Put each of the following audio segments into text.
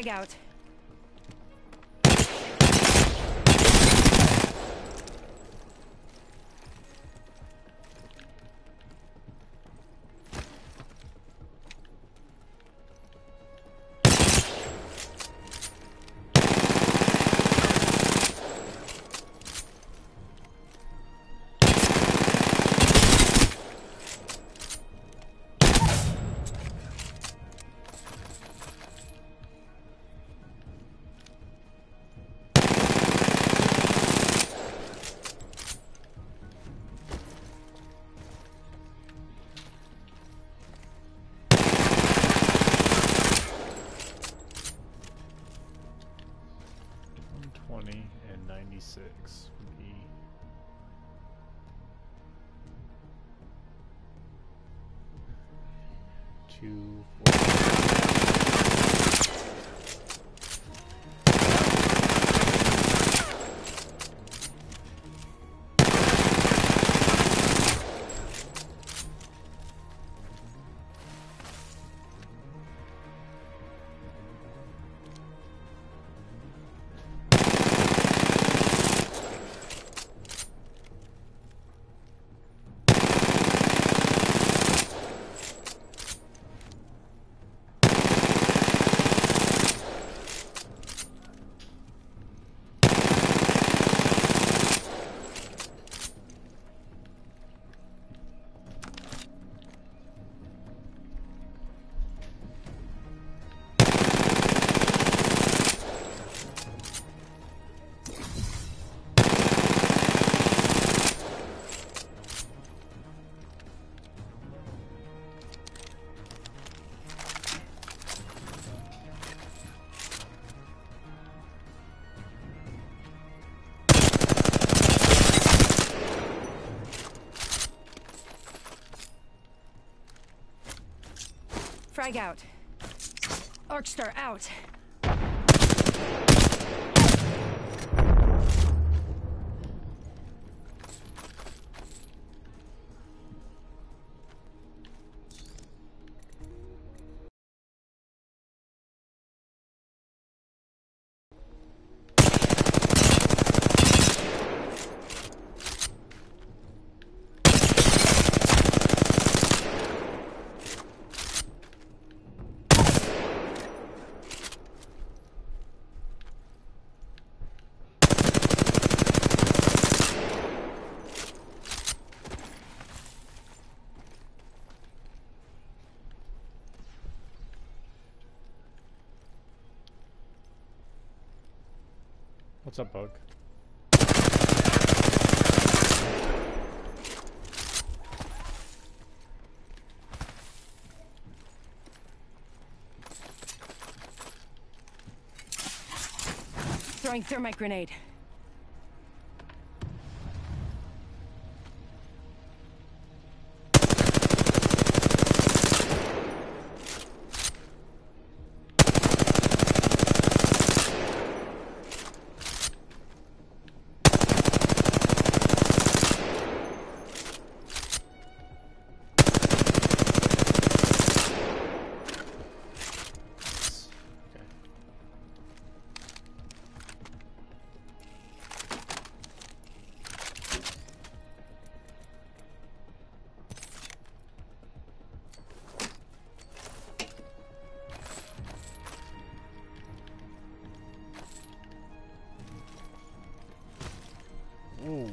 Frag out. And 96 would be 2, 4. Frag out. Arcstar out. What's up, Bug? Throwing thermite grenade. Ooh.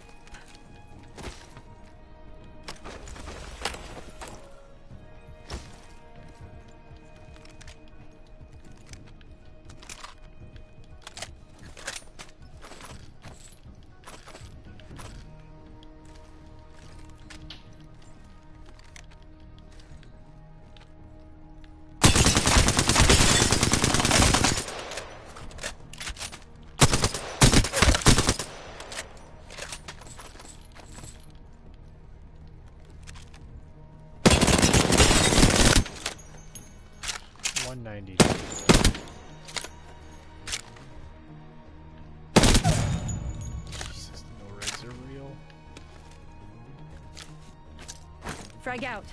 Jesus, no reds are real. Frag out.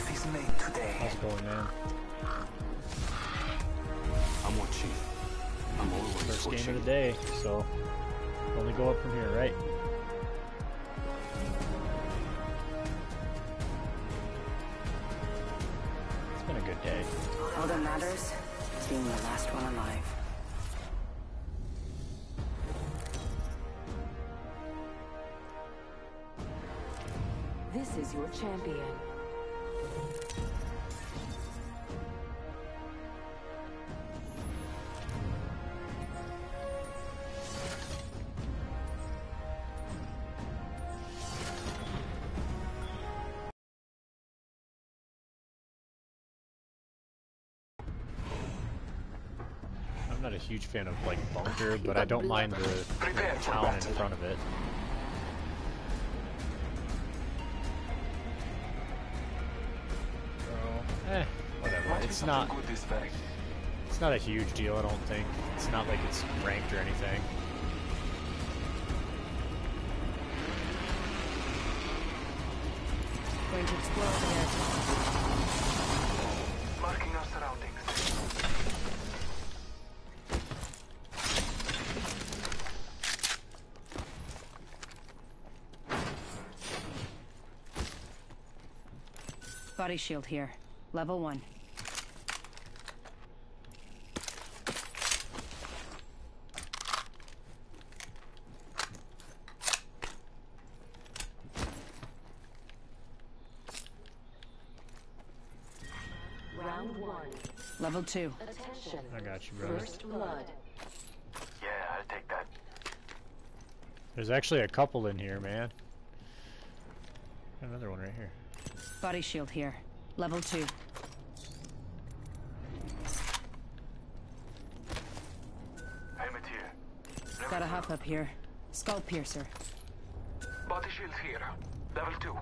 Life is made today. How's it going, man? I'm watching. I'm always First watching. game of the day, so only go up from here, right? It's been a good day. All that matters is being the last one alive. This is your champion. I'm not a huge fan of like bunker, but I don't mind the town in front of it. Whatever. It's not a huge deal, I don't think. It's not like it's ranked or anything. Going to explore there. Marking our surroundings. Body shield here. Level 1. Round 1. Level 2. Attention. I got you, brother. First blood. Yeah, I'll take that. There's actually a couple in here, man. Another one right here. Body shield here. Level 2. Helmet here. Got a hop up here. Skull piercer. Body shield here. Level 2.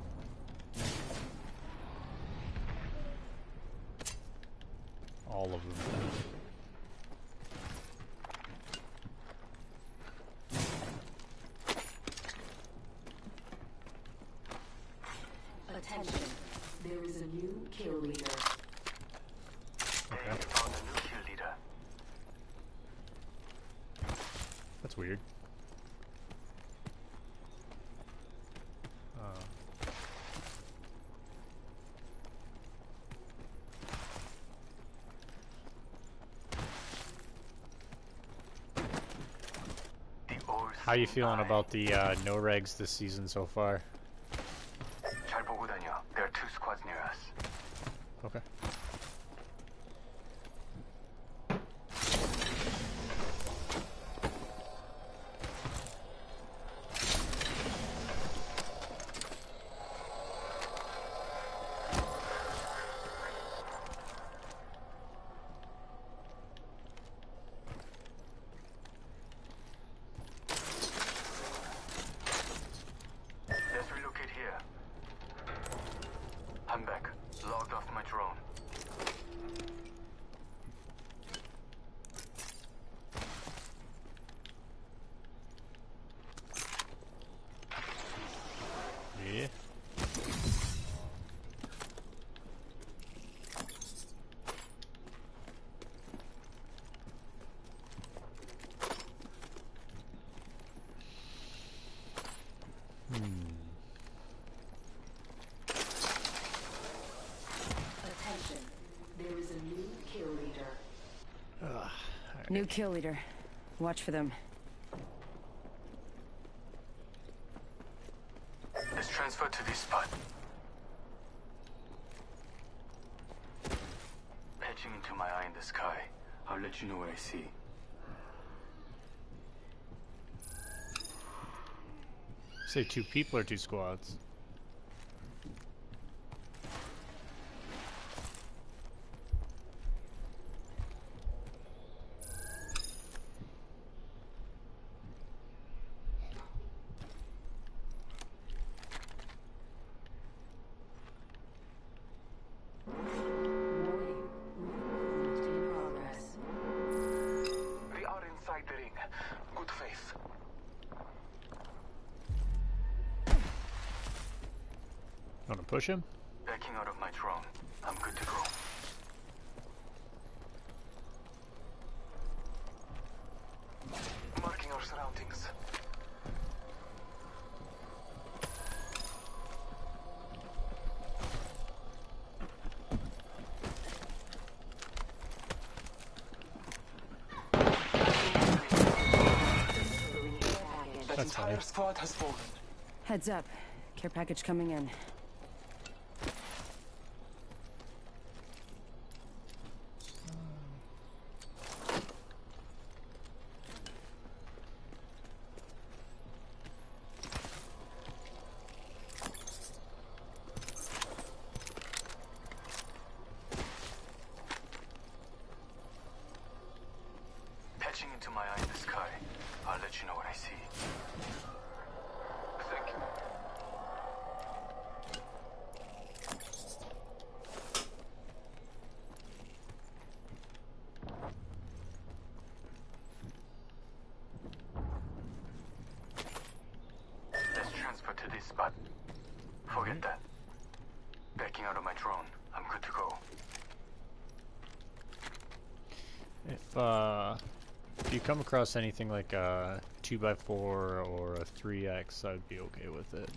All of them. Attention. There is a new kill leader. Okay. Found a new kill leader. That's weird. How you feeling about the no regs this season so far? 잘 보고 다녀. There are 2 squads near us. Okay. Let's relocate here. I'm back. Logged off my drone. Yeah. Attention. There is a new kill leader. New kill leader. Watch for them. Let's transfer to this spot. Patching into my eye in the sky. I'll let you know what I see. Say 2 people or 2 squads? Warning. Movement in progress. We are inside the ring. Good faith. Want to push him? Backing out of my things. That That's entire funny. squad has fallen. Heads up. Care package coming in. Patching into my eye in the sky. I'll let you know what I see. Thank you. Let's transfer to this spot. Forget that. Backing out of my drone. I'm good to go. If you come across anything like a 2x4 or a 3x, I'd be okay with it.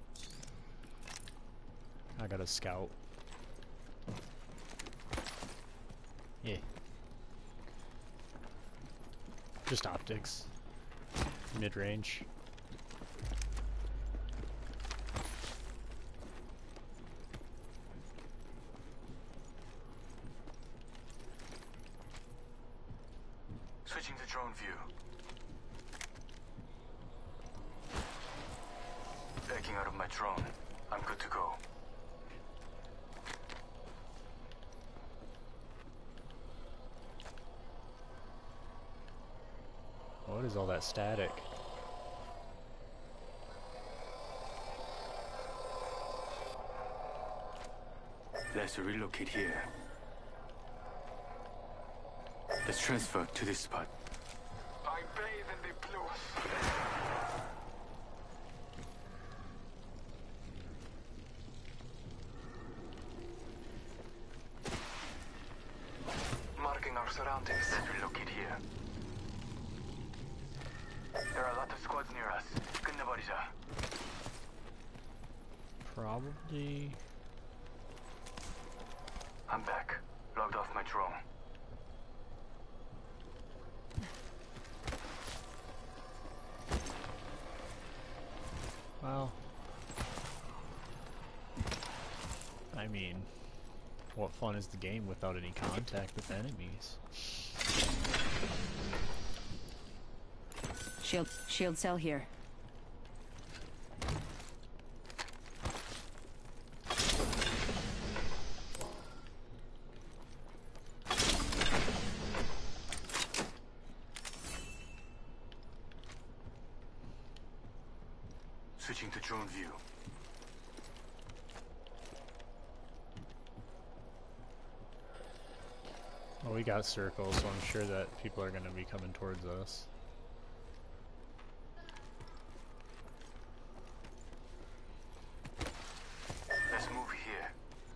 I got a scout. Yeah. Just optics. Mid-range. Switching to drone view. Backing out of my drone. I'm good to go. What is all that static? Let's relocate here. Let's transfer to this spot. I bathe in the blues. Marking our surroundings. Let's relocate here. There are a lot of squads near us. 끝내버리자. Probably. I'm back. Logged off my drone. Well, I mean, what fun is the game without any contact with enemies? Shield cell here. Switching to drone view. Well, we got circles, so I'm sure that people are going to be coming towards us. Let's move here.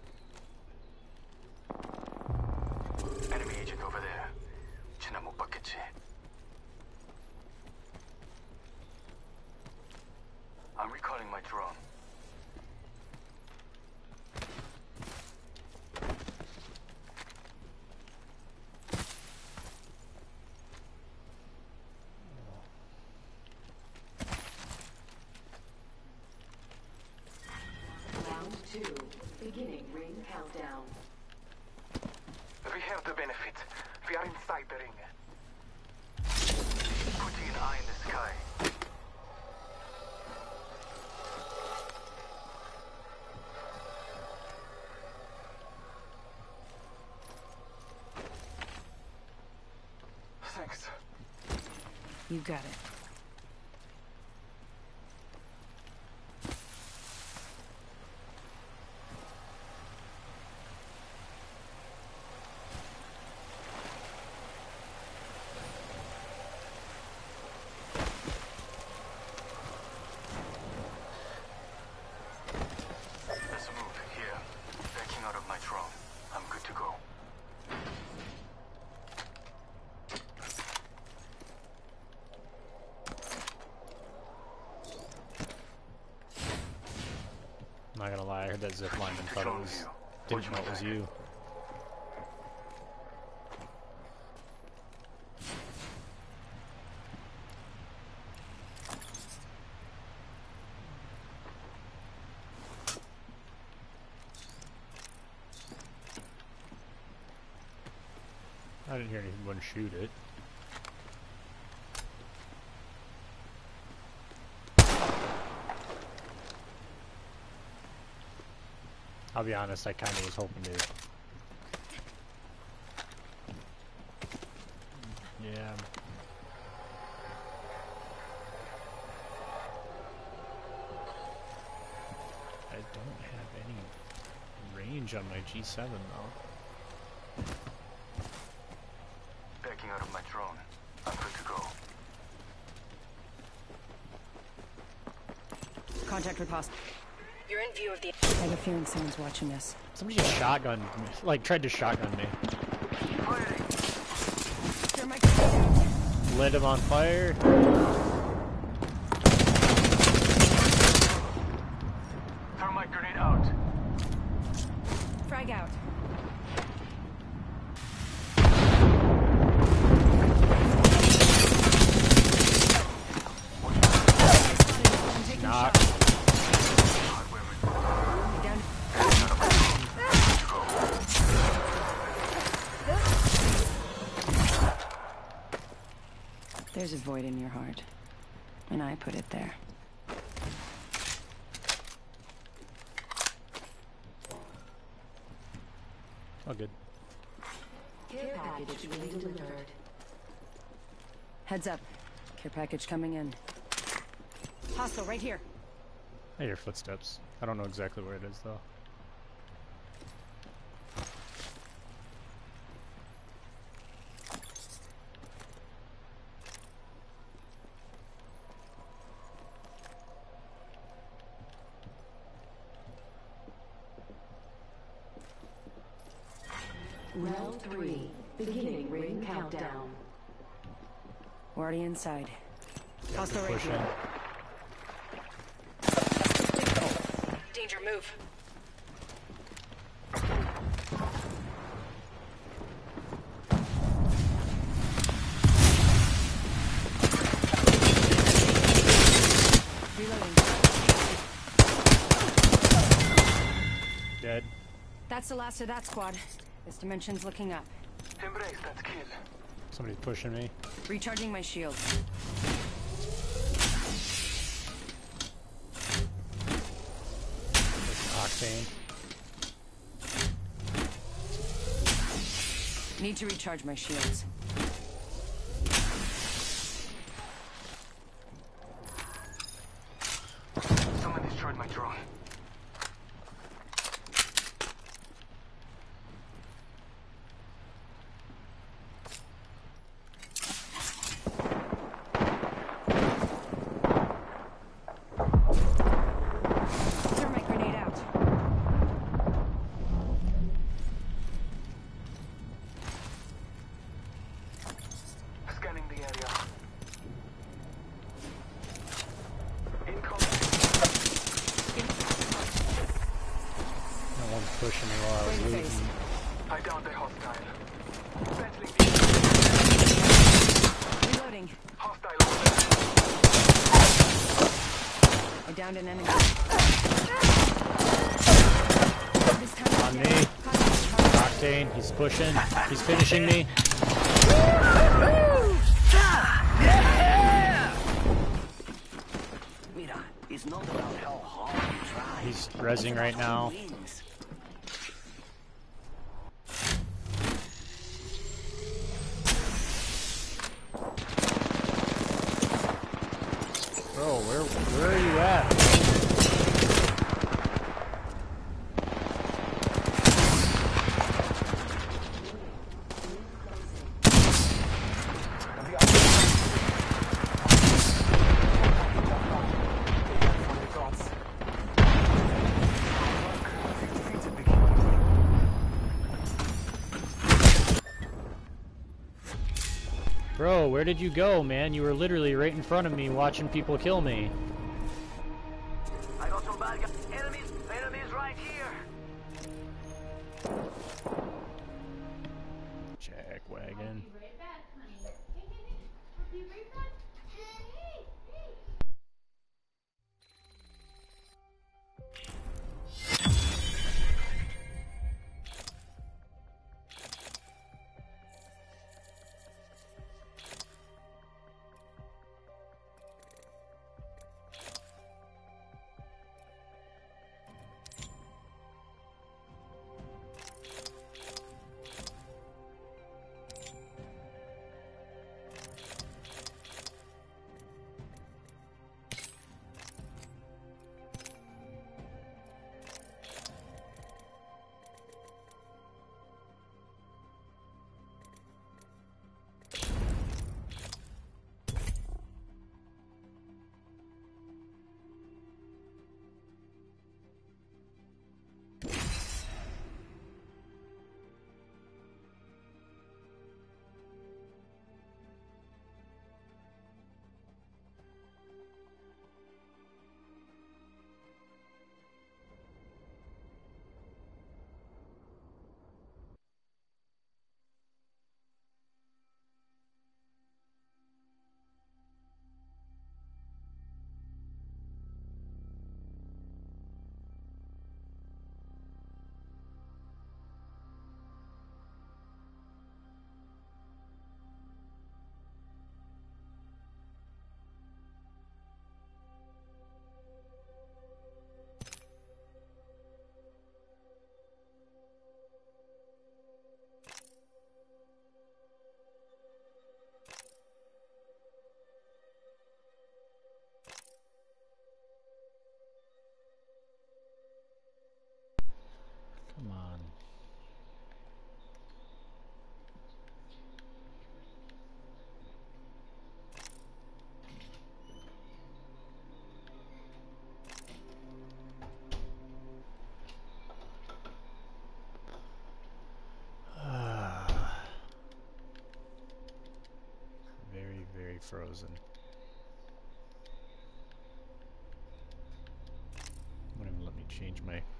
Enemy agent over there. 지나 못 봤겠지. I'm recalling my drone. Round 2. Beginning ring countdown. We have the benefit. We are inside the ring. Putting an eye in the sky. Thanks. You got it. Let's move here. Backing out of my drone. I'm good to go. heard that zip line and thought it was... Didn't know it was you. I didn't hear anyone shoot it. I'll be honest, I kind of was hoping to... Yeah. I don't have any range on my G7 though. Backing out of my drone. I'm good to go. Contact with hostile. You're in view of the... I have a feeling someone's watching us. Somebody just shotgunned me, like tried to shotgun me. Lit him on fire. Thermite grenade out. Frag out. Knock. There's a void in your heart, and I put it there. Oh, good. Care package being delivered. Heads up. Care package coming in. Hostile right here. I hear footsteps. I don't know exactly where it is though. Round 3. Beginning ring countdown. We're already inside. Hostile right Push in. here. Danger, move. Reloading. Dead. That's the last of that squad. This dimension's looking up. Embrace that kill. Somebody's pushing me. Recharging my shield. Octane. Need to recharge my shields. Someone destroyed my drone. Thermite grenade out. Scanning the area. Incoming. No one's pushing me while I was Bring looting. face. I downed a hostile. Battling the Reloading. hostile. I downed an enemy. This time On me. Octane, he's pushing. He's finishing me. Mira, it's not about how hard you try. He's rezzing right now. Wins. Bro, where are you at? Bro, where did you go, man? You were literally right in front of me watching people kill me. I got some bad guys. Enemies right here. Come on. Very, very frozen. Won't even let me change my